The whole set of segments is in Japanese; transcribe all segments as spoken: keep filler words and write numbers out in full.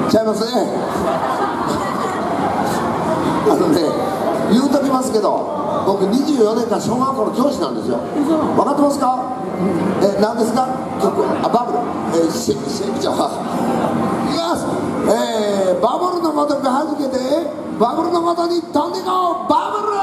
ちゃいますね。あのね、言うときますけど、僕にじゅうよねんかん小学校の教師なんですよ。分かってますか？え、何ですか？曲、あ、バブル、えー、シェイクちゃんはいきます。えー、バブルのごとくはじけて、バブルのごとに飛んでいこう、バブル。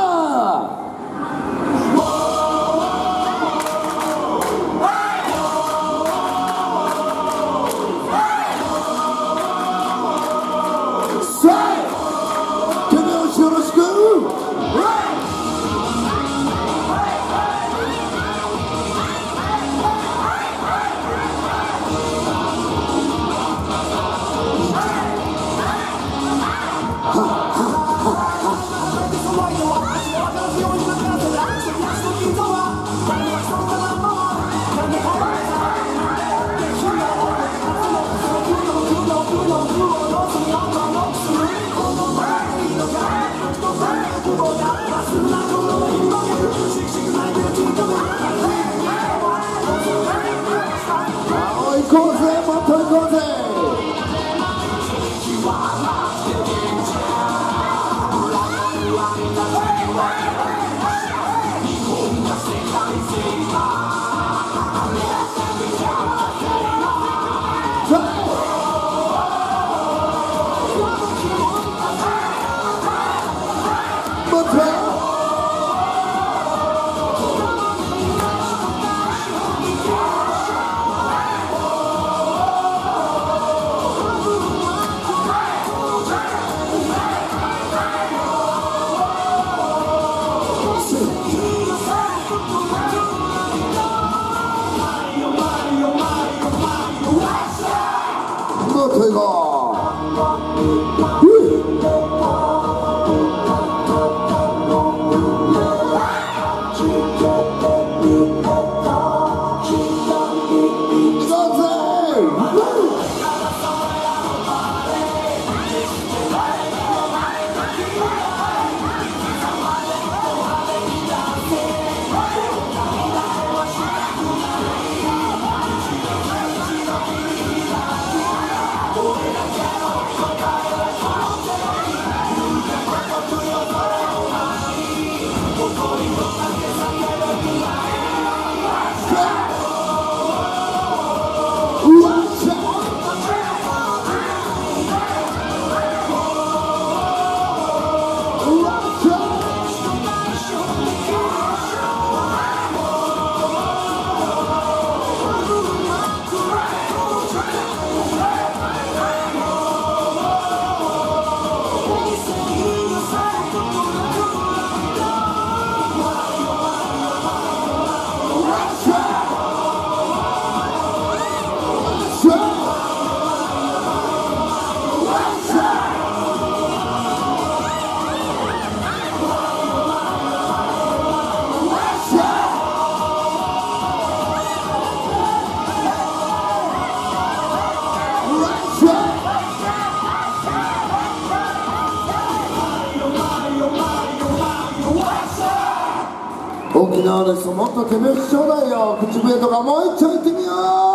沖縄の人もっと手拍子ちょうだいよ。口笛とかもう一丁いってみよう。